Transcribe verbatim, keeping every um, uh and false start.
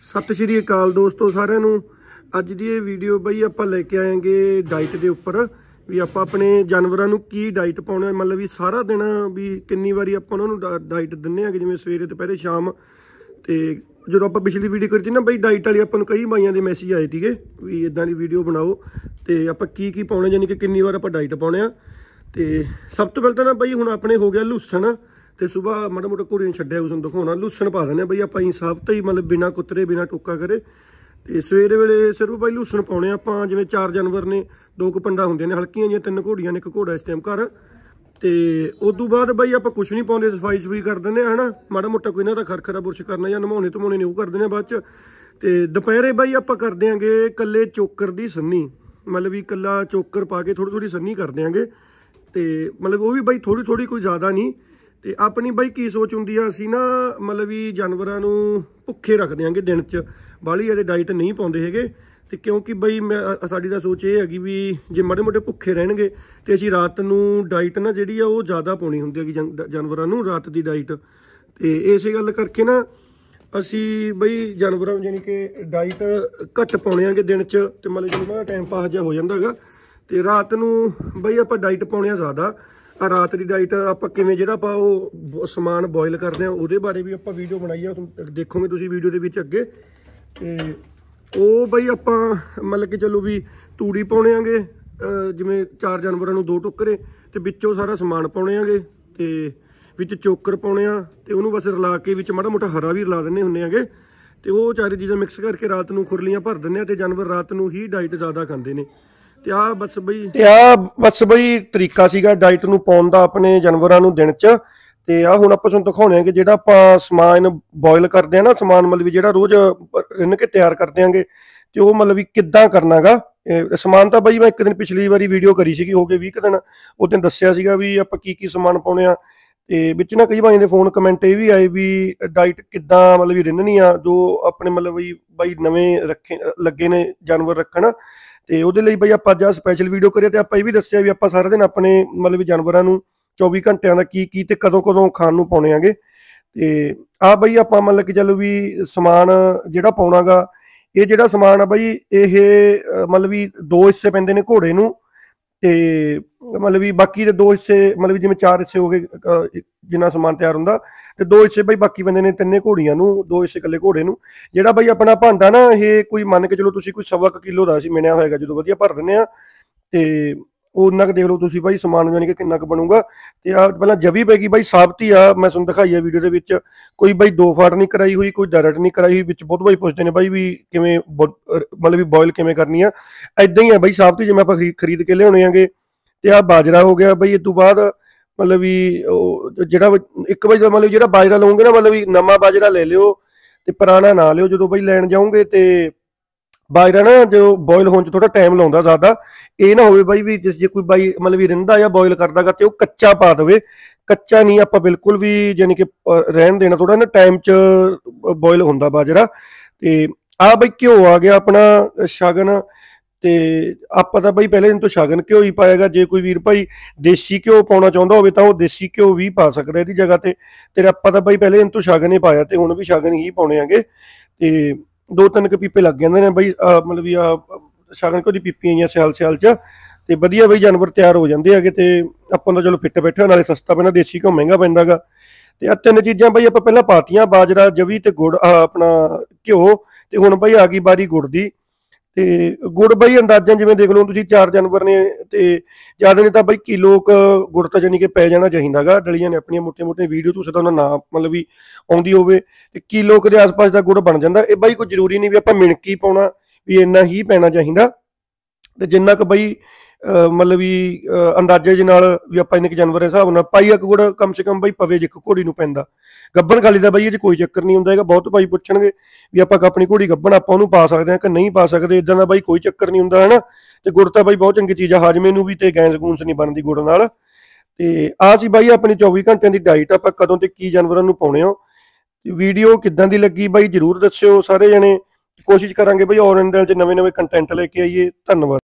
सत श्री अकाल दोस्तों सारिਆਂ ਨੂੰ। ਅੱਜ ਦੀ ਇਹ ਵੀਡੀਓ ਬਈ ਆਪਾਂ ਲੈ ਕੇ ਆਏਗੇ ਡਾਈਟ ਦੇ ਉੱਪਰ ਵੀ ਆਪਾਂ ਆਪਣੇ ਜਾਨਵਰਾਂ ਨੂੰ ਕੀ ਡਾਈਟ ਪਾਉਣਾ, मतलब ਵੀ ਸਾਰਾ ਦਿਨ ਵੀ ਕਿੰਨੀ ਵਾਰੀ ਆਪਾਂ ਉਹਨਾਂ ਨੂੰ ਡਾਈਟ ਦਿੰਨੇ ਆ, ਜਿਵੇਂ ਸਵੇਰੇ ਦੁਪਹਿਰੇ ਸ਼ਾਮ। ਤੇ ਜਦੋਂ ਆਪਾਂ ਪਿਛਲੀ ਵੀਡੀਓ ਕਰੀ ਸੀ ਨਾ ਬਈ ਡਾਈਟ ਵਾਲੀ, ਆਪਾਂ ਨੂੰ ਕਈ ਬਾਈਆਂ ਦੇ ਮੈਸੇਜ ਆਏ ਸੀਗੇ ਵੀ ਇਦਾਂ ਦੀ ਵੀਡੀਓ ਬਣਾਓ ਤੇ ਆਪਾਂ ਕੀ ਕੀ ਪਾਉਣੇ, ਯਾਨੀ ਕਿ ਕਿੰਨੀ ਵਾਰ ਆਪਾਂ ਡਾਈਟ ਪਾਉਣੇ ਆ। ਤੇ ਸਭ ਤੋਂ ਪਹਿਲਾਂ ਤਾਂ ਨਾ ਬਈ ਹੁਣ ਆਪਣੇ ਹੋ ਗਿਆ ਲੂਸਣ, ਤੇ ਸੁਬਾਹ ਮਾੜਾ ਮੋਟਾ ਘੋੜੇ ਨੂੰ ਛੱਡਿਆ ਉਸ ਨੂੰ ਦਿਖਾਉਣਾ, ਲੂਸਣ ਪਾ ਦਿੰਦੇ ਬਈ ਆਪਾਂ ਸਾਫ ਤਾਂ ਹੀ, मतलब बिना कुतरे बिना टोका करे। ਤੇ ਸਵੇਰੇ ਵੇਲੇ ਸਿਰਫ ਬਾਈ ਲੂਸਣ ਪਾਉਣੇ ਆਪਾਂ। ਜਿਵੇਂ ਚਾਰ ਜਾਨਵਰ ਨੇ, ਦੋ ਕੁ ਪੰਡਾ ਹੁੰਦੇ ਨੇ ਹਲਕੀਆਂ ਜਿਹੀਆਂ, ਤਿੰਨ ਘੋੜੀਆਂ ਨੇ, ਇੱਕ ਘੋੜਾ ਇਸ ਟਾਈਮ ਘਰ। ਤੇ ਉਦੋਂ ਬਾਅਦ ਬਾਈ ਆਪਾਂ ਕੁਛ ਨਹੀਂ ਪਾਉਂਦੇ, ਸਫਾਈ ਸਫਾਈ ਕਰ ਦਿੰਦੇ ਆ ਹਨਾ, ਮਾੜਾ ਮੋਟਾ ਕੋਈ ਇਹਨਾਂ ਦਾ ਖਰਖਰਾ ਬੁਰਸ਼ ਕਰਨਾ ਜਾਂ ਨਮਾਉਣੇ ਧਮਾਉਣੇ ਨੇ ਉਹ ਕਰ ਦਿੰਦੇ ਆ ਬਾਅਦ ਚ। ਤੇ ਦੁਪਹਿਰੇ ਬਾਈ ਆਪਾਂ ਕਰ ਦਿਆਂਗੇ ਕੱਲੇ ਚੋਕਰ ਦੀ ਸੰਨੀ, मतलब ਵੀ ਕੱਲਾ ਚੋਕਰ ਪਾ ਕੇ ਥੋੜੀ ਥੋੜੀ ਸੰਨੀ ਕਰ ਦਿਆਂਗੇ। ਤੇ मतलब ਉਹ ਵੀ ਬਾਈ ਥੋੜੀ ਥੋੜੀ, ਕੋਈ ਜ਼ਿਆਦਾ ਨਹੀਂ। ਤੇ ਆਪਣੀ ਬਾਈ ਕੀ ਸੋਚ ਹੁੰਦੀ ਆ, ਅਸੀਂ ਨਾ मतलब ਵੀ ਜਾਨਵਰਾਂ ਨੂੰ ਭੁੱਖੇ ਰੱਖ ਦਿਆਂਗੇ ਦਿਨ 'ਚ, ਬਾਹਲੀ ਇਹਦੇ ਡਾਈਟ ਨਹੀਂ ਪਾਉਂਦੇ ਹੈਗੇ। ਤੇ ਕਿਉਂਕਿ ਬਈ ਮੈਂ ਸਾਡੀ ਤਾਂ ਸੋਚ ਇਹ ਹੈਗੀ ਵੀ ਜੇ ਮਾੜੇ ਮੋਟੇ ਭੁੱਖੇ ਰਹਿਣਗੇ ਤੇ ਅਸੀਂ ਰਾਤ ਨੂੰ ਡਾਈਟ ਨਾ ਜਿਹੜੀ ਆ ਉਹ ਜ਼ਿਆਦਾ ਪਾਉਣੀ ਹੁੰਦੀ ਹੈਗੀ ਜਾਨਵਰਾਂ ਨੂੰ, ਰਾਤ ਦੀ ਡਾਈਟ। ਤੇ ਇਸੇ ਗੱਲ ਕਰਕੇ ਨਾ ਅਸੀਂ ਬਈ ਜਾਨਵਰਾਂ ਨੂੰ ਯਾਨੀ ਕਿ ਡਾਈਟ ਘੱਟ ਪਾਉਣੇ ਆਂਗੇ ਦਿਨ 'ਚ, ਤੇ मतलब ਜਿਹੜਾ ਟਾਈਮ ਪਾਸ ਜਿਹਾ ਹੋ ਜਾਂਦਾ ਹੈਗਾ। ਤੇ ਰਾਤ ਨੂੰ ਬਈ ਆਪਾਂ ਡਾਈਟ ਪਾਉਣੇ ਆ ਜ਼ਿਆਦਾ। ਆ ਰਾਤ ਦੀ ਡਾਈਟ ਆਪਾਂ ਕਿਵੇਂ ਜਿਹੜਾ ਆਪਾਂ ਉਹ ਸਮਾਨ ਬੋਇਲ ਕਰਦੇ ਆ, ਉਹਦੇ ਬਾਰੇ ਵੀ ਆਪਾਂ ਵੀਡੀਓ ਬਣਾਈ ਆ, ਦੇਖੋਗੇ ਤੁਸੀਂ ਵੀਡੀਓ ਦੇ ਵਿੱਚ ਅੱਗੇ। ਤੇ ਉਹ ਬਈ ਆਪਾਂ मतलब ਕਿ ਚਲੋ ਵੀ ਤੂੜੀ ਪਾਉਣੇ ਆਂਗੇ, ਜਿਵੇਂ ਚਾਰ ਜਾਨਵਰਾਂ ਨੂੰ ਦੋ ਟੋਕਰੇ, ਤੇ ਵਿੱਚੋਂ ਸਾਰਾ ਸਮਾਨ ਪਾਉਣੇ ਆਂਗੇ, ਤੇ ਵਿੱਚ ਚੋਕਰ ਪਾਉਣੇ ਆ, ਤੇ ਉਹਨੂੰ ਬਸ ਰਲਾ ਕੇ ਵਿੱਚ ਮਾੜਾ ਮੋਟਾ ਹਰਾ ਵੀ ਰਲਾ ਦਿੰਦੇ ਹੁੰਦੇ ਆਂਗੇ। ਤੇ ਉਹ ਚਾਰੇ ਚੀਜ਼ਾਂ ਮਿਕਸ ਕਰਕੇ ਰਾਤ ਨੂੰ ਖੁਰਲੀਆਂ ਭਰ ਦਿੰਦੇ ਆ, ਤੇ ਜਾਨਵਰ ਰਾਤ ਨੂੰ ਹੀ ਡਾਈਟ ਜ਼ਿਆਦਾ ਖਾਂਦੇ ਨੇ। ਤੇ ਆ ਬਸ ਬਈ ਤੇ ਆ ਬਸ ਬਈ ਤਰੀਕਾ ਸੀਗਾ ਡਾਈਟ ਨੂੰ ਪਾਉਣ ਦਾ ਆਪਣੇ ਜਾਨਵਰਾਂ ਨੂੰ ਦਿਨ 'ਚ। ਤੇ ਆ ਹੁਣ ਆਪਾਂ ਤੁਹਾਨੂੰ ਦਿਖਾਉਣੇ ਆ ਕਿ ਜਿਹੜਾ ਆਪਾਂ ਸਮਾਨ ਬੋਇਲ ਕਰਦੇ ਆ ਨਾ, ਸਮਾਨ मतलब ਵੀ ਜਿਹੜਾ ਰੋਜ਼ ਰਿੰਨ ਕੇ ਤਿਆਰ ਕਰਦੇ ਆਂਗੇ, ਤੇ ਉਹ मतलब ਵੀ ਕਿੱਦਾਂ ਕਰਨਾ ਗਾ। ਸਮਾਨ ਤਾਂ ਬਈ ਮੈਂ ਇੱਕ ਦਿਨ ਪਿਛਲੀ ਵਾਰੀ ਵੀਡੀਓ ਕਰੀ ਸੀਗੀ, ਹੋ ਗਏ ਵੀਹ ਕੁ ਦਿਨ, ਉਹ ਦਿਨ ਦੱਸਿਆ ਸੀਗਾ ਵੀ ਆਪਾਂ ਕੀ ਕੀ ਸਮਾਨ ਪਾਉਣੇ ਆ। ਤੇ ਵਿੱਚ ਨਾ ਕਈ ਭਾਈਆਂ ਦੇ ਫੋਨ ਕਮੈਂਟ ਇਹ ਵੀ ਆਏ ਵੀ ਡਾਈਟ ਕਿੱਦਾਂ मतलब ਵੀ ਰਿੰਨਣੀ ਆ, ਜੋ ਆਪਣੇ मतलब ਵੀ ਬਾਈ ਨਵੇਂ ਰੱਖੇ ਲੱਗੇ ਨੇ ਜਾਨਵਰ ਰੱਖਣ। ਤੇ ਉਹਦੇ ਲਈ ਬਈ ਆਪਾਂ ਅੱਜ ਆ ਸਪੈਸ਼ਲ ਵੀਡੀਓ ਕਰਿਆ, ਤੇ ਆਪਾਂ ਇਹ ਵੀ ਦੱਸਿਆ ਵੀ ਆਪਾਂ ਸਾਰਾ ਦਿਨ ਆਪਣੇ मतलब ਵੀ ਜਾਨਵਰਾਂ ਨੂੰ ਚੌਵੀ ਘੰਟਿਆਂ ਦਾ ਕੀ ਕੀ ਤੇ ਕਦੋਂ ਕਦੋਂ ਖਾਣ ਨੂੰ ਪਾਉਣੇ ਆਂਗੇ। ਤੇ ਆ ਬਈ ਆਪਾਂ मतलब ਕਿ ਚਲੋ ਵੀ ਸਮਾਨ ਜਿਹੜਾ ਪਾਉਣਾ ਗਾ, ਇਹ ਜਿਹੜਾ ਸਮਾਨ ਆ ਬਈ ਇਹ मतलब ਵੀ ਦੋ ਹਿੱਸੇ ਪੈਂਦੇ ਨੇ ਘੋੜੇ ਨੂੰ, ਤੇ मतलब ਵੀ ਬਾਕੀ ਦੇ ਦੋ ਹਿੱਸੇ मतलब ਵੀ ਜਿਵੇਂ ਚਾਰ ਹਿੱਸੇ ਹੋ ਗਏ ਜਿੰਨਾ ਸਮਾਨ ਤਿਆਰ ਹੁੰਦਾ, ਤੇ ਦੋ ਹਿੱਸੇ ਬਈ ਬਾਕੀ ਪੈਂਦੇ ਨੇ ਤਿੰਨੇ ਘੋੜੀਆਂ ਨੂੰ, ਦੋ ਹਿੱਸੇ ਇਕੱਲੇ ਘੋੜੇ ਨੂੰ। ਜਿਹੜਾ ਬਈ ਆਪਣਾ ਭਾਂਡਾ ਨਾ, ਇਹ ਕੋਈ ਮੰਨ ਕੇ ਚਲੋ ਤੁਸੀਂ ਕੋਈ ਸਵਾ ਕੁ ਕਿਲੋ ਦਾ ਅਸੀਂ ਮਿਣਿਆ ਹੋਏਗਾ, ਜਦੋਂ ਵਧੀਆ ਭਰ ਦਿੰਦੇ ਆ ਤੇ ਉਹਨਾਂ ਕੁ ਦੇਖ ਲਓ ਤੁਸੀਂ ਬਾਈ ਸਮਾਨ ਯਾਨੀ ਕਿ ਕਿੰਨਾ ਕੁ ਬਣੂਗਾ। ਤੇ ਆ ਪਹਿਲਾਂ ਜਵੀ ਪੈ ਗਈ ਬਾਈ ਸਾਬਤੀ ਆ, ਮੈਂ ਤੁਹਾਨੂੰ ਦਿਖਾਈ ਆ ਵੀਡੀਓ ਦੇ ਵਿੱਚ, ਕੋਈ ਬਾਈ ਦੋ ਫਾਟ ਨਹੀਂ ਕਰਾਈ ਹੋਈ, ਕੋਈ ਡਾਇਰੈਕਟ ਨਹੀਂ ਕਰਾਈ ਹੋਈ। ਵਿੱਚ ਬਹੁਤ ਬਾਈ ਪੁੱਛਦੇ ਨੇ ਬਾਈ ਵੀ ਕਿਵੇਂ मतलब ਵੀ ਬੋਇਲ ਕਿਵੇਂ ਕਰਨੀ ਆ, ਐਦਾਂ ਹੀ ਆ ਬਾਈ ਸਾਬਤੀ ਜਿਵੇਂ ਆਪਾਂ ਖਰੀਦ ਖਰੀਦ ਕੇ ਲਿਆਉਣੇ ਆਂਗੇ। ਤੇ ਆ ਬਾਜਰਾ ਹੋ ਗਿਆ ਬਈ, ਇਸ ਤੋਂ ਬਾਅਦ मतलब ਵੀ ਉਹ ਜਿਹੜਾ ਇੱਕ ਬਾਈ मतलब ਜਿਹੜਾ ਬਾਜਰਾ ਲਓਗੇ ਨਾ, मतलब ਵੀ ਨਵਾਂ ਬਾਜਰਾ ਲੈ ਲਿਓ ਤੇ ਪੁਰਾਣਾ ਨਾ ਲਿਓ ਜਦੋਂ ਬਾਈ ਲੈਣ ਜਾਓਗੇ। ਤੇ ਬਾਜਰਾ ਨਾ ਜੋ ਬੋਇਲ ਹੋਣ 'ਚ ਥੋੜਾ ਟਾਈਮ ਲਾਉਂਦਾ ਜ਼ਿਆਦਾ, ਇਹ ਨਾ ਹੋਵੇ ਬਾਈ ਵੀ ਜਿਸ ਜੇ ਕੋਈ ਬਾਈ मतलब ਵੀ ਰਿੰਦਾ ਜਾਂ ਬੋਇਲ ਕਰਦਾਗਾ ਤੇ ਉਹ ਕੱਚਾ ਪਾ ਦੇਵੇ। ਕੱਚਾ ਨਹੀਂ ਆਪਾਂ ਬਿਲਕੁਲ ਵੀ ਯਾਨੀ ਕਿ ਰਹਿਣ ਦੇਣਾ, ਥੋੜਾ ਨਾ ਟਾਈਮ 'ਚ ਬੋਇਲ ਹੁੰਦਾ ਬਾਜਰਾ। ਤੇ ਆ ਬਈ ਘਿਓ ਆ ਗਿਆ ਆਪਣਾ ਸ਼ਗਨ, ਤੇ ਆਪਾਂ ਤਾਂ ਬਈ ਪਹਿਲੇ ਦਿਨ ਤੋਂ ਸ਼ਗਨ ਘਿਓ ਹੀ ਪਾਏਗਾ। ਜੇ ਕੋਈ ਵੀਰ ਭਾਈ ਦੇਸੀ ਘਿਓ ਪਾਉਣਾ ਚਾਹੁੰਦਾ ਹੋਵੇ ਤਾਂ ਉਹ ਦੇਸੀ ਘਿਓ ਵੀ ਪਾ ਸਕਦਾ ਇਹਦੀ ਜਗ੍ਹਾ ਤੇ। ਤੇ ਆਪਾਂ ਤਾਂ ਬਈ ਪਹਿਲੇ ਦਿਨ ਤੋਂ ਸ਼ਗਨ ਹੀ ਪਾਇਆ, ਤੇ ਹੁਣ ਵੀ ਸ਼ਗਨ ਹੀ ਪਾਉਣੇ ਆਂਗੇ। ਤੇ ਦੋ ਤਿੰਨ ਕੁ ਪੀਪੇ ਲੱਗ ਜਾਂਦੇ ਨੇ ਬਈ, मतलब ਵੀ ਆ ਸ਼ਗਨ ਘਿਓ ਦੀ ਪੀਪੀਆਂ ਆਈਆਂ ਸਿਆਲ ਸਿਆਲ 'ਚ, ਤੇ ਵਧੀਆ ਬਈ ਜਾਨਵਰ ਤਿਆਰ ਹੋ ਜਾਂਦੇ ਹੈਗੇ। ਤੇ ਆਪਾਂ ਤਾਂ ਚਲੋ ਫਿੱਟ ਬੈਠੇ, ਨਾਲੇ ਸਸਤਾ ਪੈਂਦਾ, ਦੇਸੀ ਘਿਓ ਮਹਿੰਗਾ ਪੈਂਦਾ ਗਾ। ਤੇ ਆ ਤਿੰਨ ਚੀਜ਼ਾਂ ਬਈ ਆਪਾਂ ਪਹਿਲਾਂ ਪਾਤੀਆਂ, ਬਾਜਰਾ, ਜਵੀ ਤੇ ਗੁੜ, ਆਪਣਾ ਘਿਓ। ਤੇ ਹੁਣ ਬਈ ਆ ਗਈ ਬਾਰੀ ਗੁੜ ਦੀ। ਤੇ ਗੁੜ ਬਈ ਅੰਦਾਜ਼ਾ ਜਿਵੇਂ ਦੇਖ ਲਓ ਤੁਸੀਂ ਚਾਰ ਜਾਨਵਰ ਨੇ, ਤੇ ਜ਼ਿਆਦਾ ਨਹੀਂ ਤਾਂ ਬਈ ਕਿਲੋ ਕ ਗੁੜ ਤਾਂ ਜਾਨੀ ਕਿ ਪੈ ਜਾਣਾ ਚਾਹੀਦਾ ਗਾ। ਡਲੀਆਂ ਨੇ ਆਪਣੀਆਂ ਮੋਟੀਆਂ ਮੋਟੀਆਂ, ਵੀਡੀਓ ਤੁਸੀਂ ਤਾਂ ਉਹਨਾਂ ਨਾਮ मतलब ਵੀ ਆਉਂਦੀ ਹੋਵੇ, ਤੇ ਕਿਲੋ ਕੁ ਦੇ ਆਸ-ਪਾਸ ਦਾ ਗੁੜ ਬਣ ਜਾਂਦਾ। ਇਹ ਬਾਈ ਕੋਈ ਜ਼ਰੂਰੀ ਨਹੀਂ ਵੀ ਆਪਾਂ ਮਿਣਕੀ ਪਾਉਣਾ, ਵੀ ਇੰਨਾ ਹੀ ਪੈਣਾ ਚਾਹੀਦਾ। ਤੇ ਜਿੰਨਾ ਕੁ ਬਈ मतलब ਵੀ ਅੰਦਾਜ਼ੇ ਦੇ ਨਾਲ ਵੀ ਆਪਾਂ ਇੰਨੇ ਕੁ ਜਾਨਵਰ ਦੇ ਹਿਸਾਬ ਨਾਲ ਪਾਈ ਇੱਕ ਗੁੜ ਕਮ ਸੇ ਕਮ ਬਈ ਪਵੇ, ਜੇ ਇੱਕ ਘੋੜੀ ਨੂੰ ਪੈਂਦਾ। ਗੱਬਣ ਖਾਲੀ ਦਾ ਬਈ ਇਹ 'ਚ ਕੋਈ ਚੱਕਰ ਨਹੀਂ ਹੁੰਦਾ ਹੈਗਾ। ਬਹੁਤ ਭਾਈ ਪੁੱਛਣਗੇ ਵੀ ਆਪਾਂ ਆਪਣੀ ਘੋੜੀ ਗੱਬਣ ਆਪਾਂ ਉਹਨੂੰ ਪਾ ਸਕਦੇ ਹਾਂ ਕਿ ਨਹੀਂ ਪਾ ਸਕਦੇ, ਇੱਦਾਂ ਦਾ ਬਾਈ ਕੋਈ ਚੱਕਰ ਨਹੀਂ ਹੁੰਦਾ ਹੈ ਨਾ। ਤੇ ਗੁੜ ਤਾਂ ਬਾਈ ਬਹੁਤ ਚੰਗੀ ਚੀਜ਼ ਆ, ਹਾਜ਼ਮੇ ਨੂੰ ਵੀ, ਤੇ ਗੈਸ ਗੂੰਸ ਨਹੀਂ ਬਣਦੀ ਗੁੜ ਨਾਲ। ਤੇ ਆ ਸੀ ਬਾਈ ਆਪਣੀ ਚੌਵੀ ਘੰਟਿਆਂ ਦੀ ਡਾਈਟ, ਆਪਾਂ ਕਦੋਂ ਤੇ ਕੀ ਜਾਨਵਰਾਂ ਨੂੰ ਪਾਉਣੇ ਹੋ। ਵੀਡੀਓ ਕਿੱਦਾਂ ਦੀ ਲੱਗੀ ਬਾਈ ਜ਼ਰੂਰ ਦੱਸਿਓ ਸਾਰੇ ਜਣੇ। ਕੋਸ਼ਿਸ਼ ਕਰਾਂਗੇ ਬਾਈ ਆਉਣ ਵਾਲੇ ਦਿਨਾਂ 'ਚ ਨਵੇਂ ਨਵੇਂ ਕੰਟੈਂਟ ਲੈ ਕੇ ਆਈਏ। ਧੰਨਵਾਦ।